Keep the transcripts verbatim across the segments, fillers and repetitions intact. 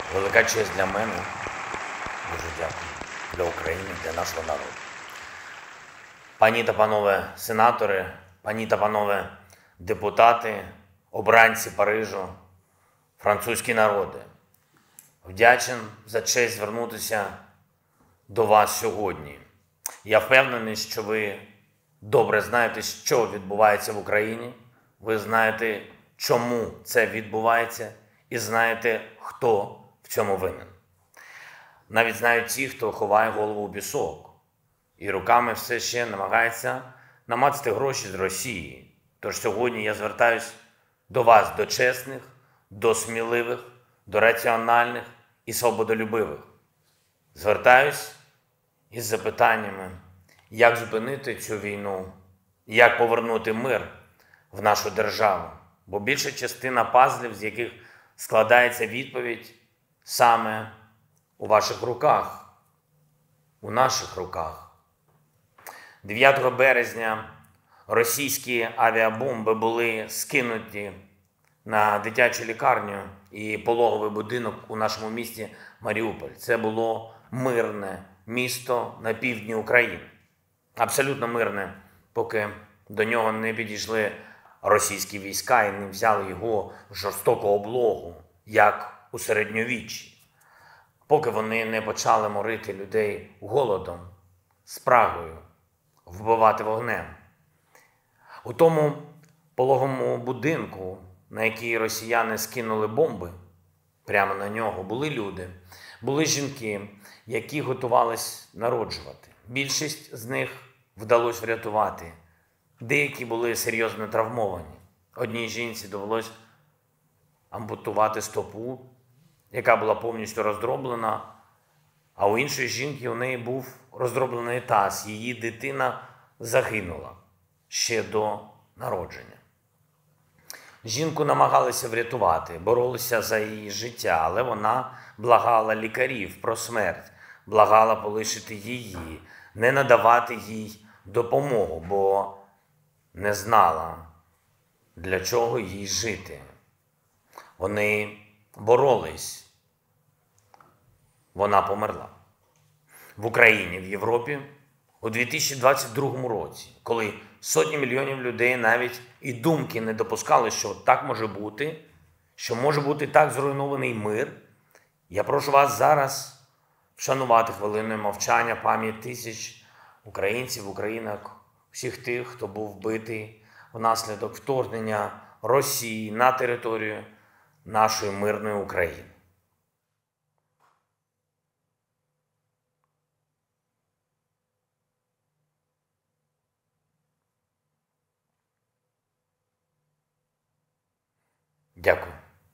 Велика честь для мене. Дуже дякую. Для України, для нашого народу. Пані та панове сенатори, пані та панове депутати, обранці Парижу, французькі народи. Вдячен за честь звернутися до вас сьогодні. Я впевнений, що ви добре знаєте, що відбувається в Україні. Ви знаєте, чому це відбувається, і знаєте, хто в цьому винен. Навіть знають ті, хто ховає голову в пісок і руками все ще намагається намацати гроші з Росії. Тож сьогодні я звертаюсь до вас, до чесних, до сміливих, до раціональних і свободолюбивих. Звертаюсь із запитаннями, як зупинити цю війну, як повернути мир в нашу державу. Бо більша частина пазлів, з яких складається відповідь, саме у ваших руках, у наших руках. дев'ятого березня російські авіабомби були скинуті на дитячу лікарню і пологовий будинок у нашому місті Маріуполь. Це було мирне місто на півдні України. Абсолютно мирне, поки до нього не підійшли російські війська і не взяли його в жорстоку облогу, як у середньовіччі. Поки вони не почали морити людей голодом, спрагою, вбивати вогнем. У тому пологовому будинку, на який росіяни скинули бомби, прямо на нього були люди, були жінки, які готувались народжувати. Більшість з них вдалося врятувати. Деякі були серйозно травмовані. Одній жінці довелось ампутувати стопу, яка була повністю роздроблена, а у іншої жінки у неї був роздроблений таз. Її дитина загинула ще до народження. Жінку намагалися врятувати, боролися за її життя, але вона благала лікарів про смерть, благала полишити її, не надавати їй допомогу, бо не знала, для чого їй жити. Вони боролись. Вона померла. В Україні, в Європі у дві тисячі двадцять другому році, коли сотні мільйонів людей навіть і думки не допускали, що так може бути, що може бути так зруйнований мир, я прошу вас зараз вшанувати хвилиною мовчання пам'ять тисяч українців, українок, всіх тих, хто був вбитий внаслідок вторгнення Росії на територію нашої мирної України. Дякую.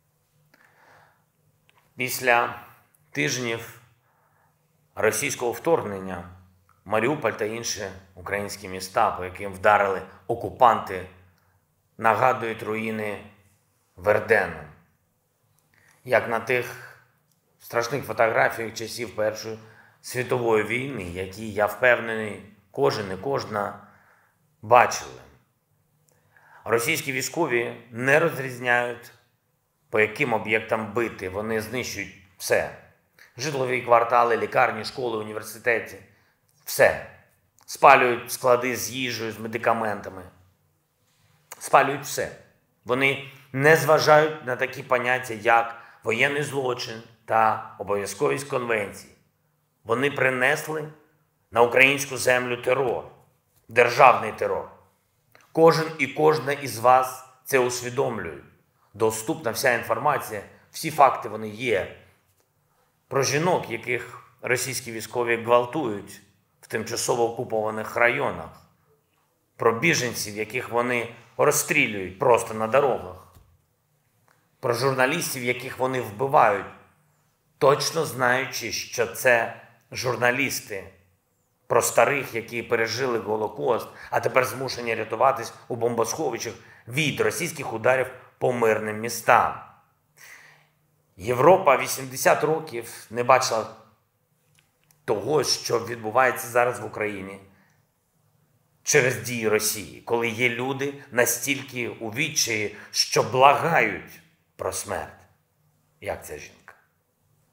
Після тижнів російського вторгнення Маріуполь та інші українські міста, по яким вдарили окупанти, нагадують руїни Вердену. Як на тих страшних фотографіях часів Першої світової війни, які, я впевнений, кожен і кожна бачили. Російські військові не розрізняють, по яким об'єктам бити. Вони знищують все. Житлові квартали, лікарні, школи, університети. Все. Спалюють склади з їжею, з медикаментами. Спалюють все. Вони не зважають на такі поняття, як воєнний злочин та обов'язковість конвенції. Вони принесли на українську землю терор, державний терор. Кожен і кожна із вас це усвідомлюють. Доступна вся інформація, всі факти вони є. Про жінок, яких російські військові гвалтують в тимчасово окупованих районах. Про біженців, яких вони розстрілюють просто на дорогах. Про журналістів, яких вони вбивають, точно знаючи, що це журналісти. Про старих, які пережили Голокост, а тепер змушені рятуватись у бомбосховищах від російських ударів по мирним містам. Європа вісімдесят років не бачила того, що відбувається зараз в Україні через дії Росії, коли є люди настільки у відчаї, що благають про смерть. Як ця жінка?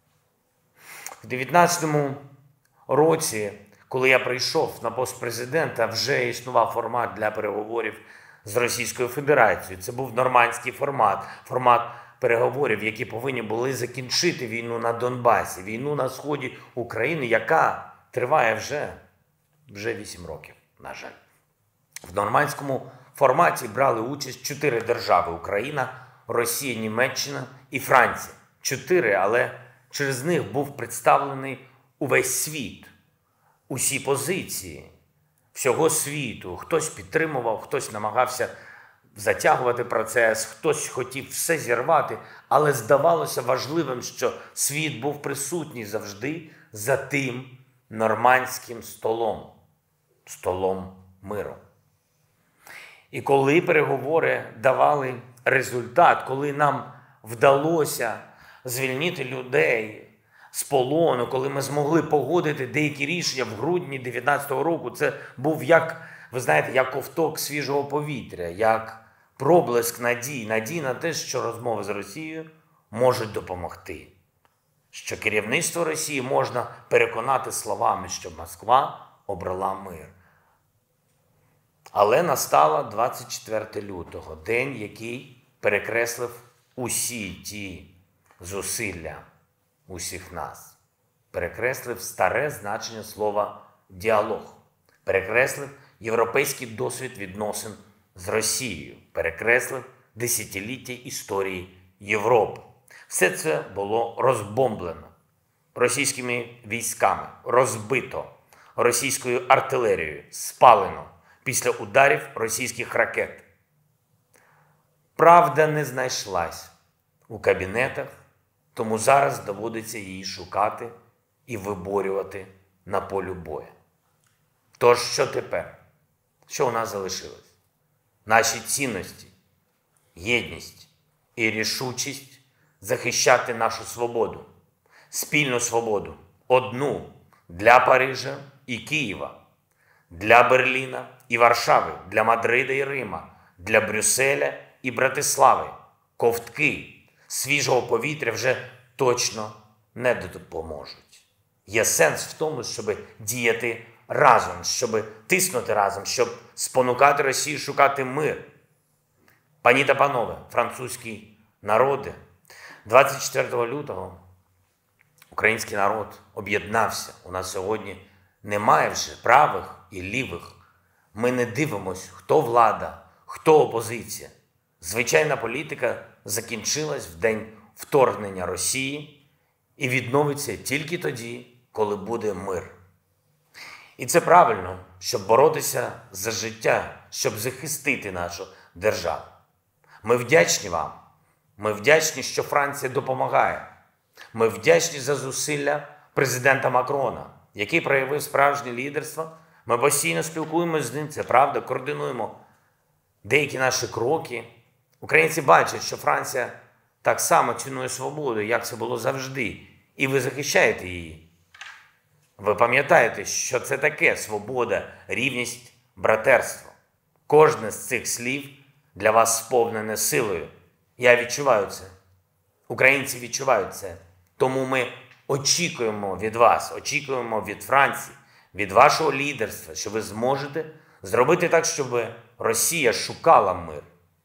У дев'ятнадцятому році, коли я прийшов на пост президента, вже існував формат для переговорів з Російською Федерацією. Це був нормандський формат, формат переговорів, які повинні були закінчити війну на Донбасі, війну на сході України, яка триває вже, вже вісім років, на жаль. В нормандському форматі брали участь чотири держави – Україна, Росія, Німеччина і Франція. Чотири, але через них був представлений увесь світ, усі позиції всього світу. Хтось підтримував, хтось намагався затягувати процес, хтось хотів все зірвати, але здавалося важливим, що світ був присутній завжди за тим нормандським столом, столом миру. І коли переговори давали результат, коли нам вдалося звільнити людей з полону, коли ми змогли погодити деякі рішення в грудні дев'ятнадцятого року, це був як, ви знаєте, як ковток свіжого повітря, як проблиск надій, надій на те, що розмови з Росією можуть допомогти, що керівництво Росії можна переконати словами, що Москва обрала мир. Але настало двадцять четверте лютого, день, який перекреслив усі ті зусилля усіх нас. Перекреслив старе значення слова «діалог». Перекреслив європейський досвід відносин з Росією. Перекреслив десятиліття історії Європи. Все це було розбомблено російськими військами, розбито російською артилерією, спалено після ударів російських ракет. Правда не знайшлась у кабінетах, тому зараз доводиться її шукати і виборювати на полі бою. Тож, що тепер? Що у нас залишилось? Наші цінності, єдність і рішучість захищати нашу свободу, спільну свободу, одну для Парижа і Києва, для Берліна і Варшави, для Мадрида і Рима, для Брюсселя і Братислави. Ковтки свіжого повітря вже точно не допоможуть. Є сенс в тому, щоб діяти разом, щоб тиснути разом, щоб спонукати Росію шукати мир. Пані та панове, французькі народи, двадцять четвертого лютого український народ об'єднався. У нас сьогодні немає вже правих і лівих. Ми не дивимось, хто влада, хто опозиція. Звичайна політика закінчилась в день вторгнення Росії і відновиться тільки тоді, коли буде мир. І це правильно, щоб боротися за життя, щоб захистити нашу державу. Ми вдячні вам. Ми вдячні, що Франція допомагає. Ми вдячні за зусилля президента Макрона, який проявив справжнє лідерство. Ми постійно спілкуємося з ним, це правда, координуємо деякі наші кроки. Українці бачать, що Франція так само цінує свободу, як це було завжди. І ви захищаєте її. Ви пам'ятаєте, що це таке свобода, рівність, братерство. Кожне з цих слів для вас сповнене силою. Я відчуваю це. Українці відчувають це. Тому ми очікуємо від вас, очікуємо від Франції, від вашого лідерства, що ви зможете зробити так, щоб Росія шукала мир,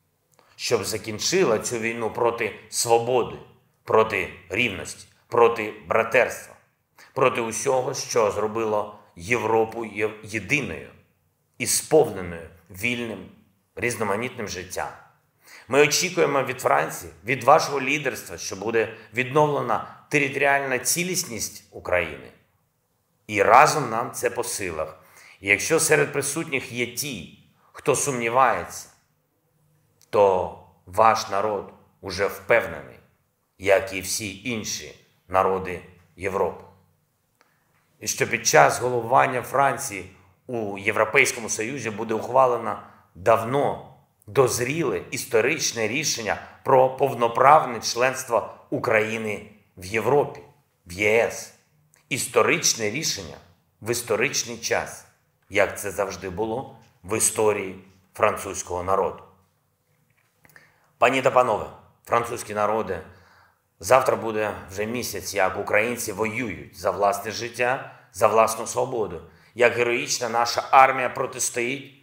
щоб закінчила цю війну проти свободи, проти рівності, проти братерства, проти усього, що зробило Європу єдиною і сповненою вільним, різноманітним життям. Ми очікуємо від Франції, від вашого лідерства, що буде відновлена територіальна цілісність України. І разом нам це по силах. І якщо серед присутніх є ті, хто сумнівається, то ваш народ уже впевнений, як і всі інші народи Європи. І що під час головування Франції у Європейському Союзі буде ухвалено давно дозріле історичне рішення про повноправне членство України в Європі, в ЄС. Історичне рішення в історичний час, як це завжди було в історії французького народу. Пані та панове, французькі народи Завтра буде вже місяць, як українці воюють за власне життя, за власну свободу, як героїчна наша армія протистоїть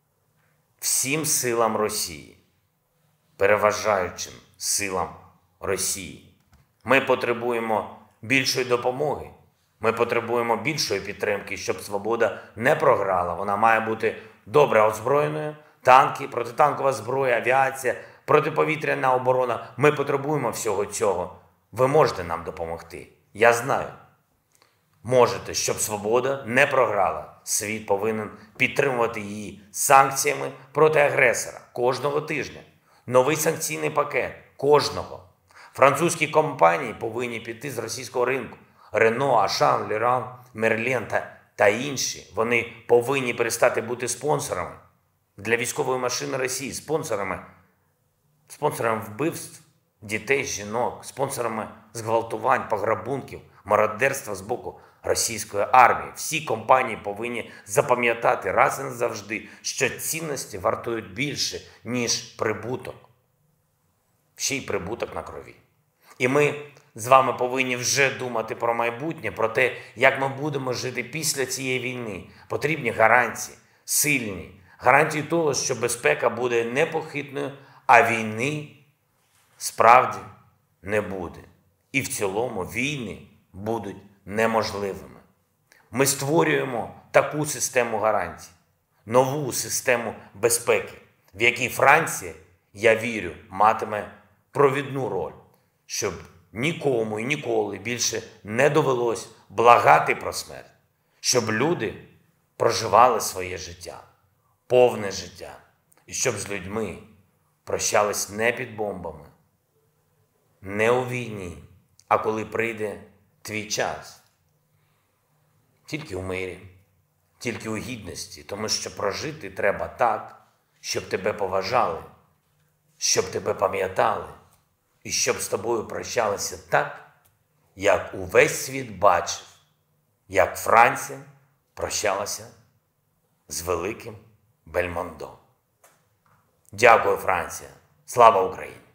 всім силам Росії, переважаючим силам Росії. Ми потребуємо більшої допомоги, ми потребуємо більшої підтримки, щоб свобода не програла. Вона має бути добре озброєною, танки, протитанкова зброя, авіація, протиповітряна оборона. Ми потребуємо всього цього. Ви можете нам допомогти. Я знаю. Можете, щоб свобода не програла. Світ повинен підтримувати її санкціями проти агресора кожного тижня. Новий санкційний пакет кожного. Французькі компанії повинні піти з російського ринку. Рено, Ашан, Леран, Мерлен та, та інші. Вони повинні перестати бути спонсорами для військової машини Росії, спонсорами, спонсорами вбивств дітей, жінок, спонсорами зґвалтувань, пограбунків, мародерства з боку російської армії. Всі компанії повинні запам'ятати раз і назавжди, що цінності вартують більше, ніж прибуток. Ще й прибуток на крові. І ми з вами повинні вже думати про майбутнє, про те, як ми будемо жити після цієї війни. Потрібні гарантії, сильні, гарантії того, що безпека буде непохитною, а війни справді не буде. І в цілому війни будуть неможливими. Ми створюємо таку систему гарантій, нову систему безпеки, в якій Франція, я вірю, матиме провідну роль, щоб нікому і ніколи більше не довелось благати про смерть, щоб люди проживали своє життя, повне життя, і щоб з людьми прощались не під бомбами, не у війні, а коли прийде твій час. Тільки у мирі, тільки у гідності, тому що прожити треба так, щоб тебе поважали, щоб тебе пам'ятали, і щоб з тобою прощалися так, як увесь світ бачив, як Франція прощалася з великим Бельмондо. Дякую, Франція. Слава Україні!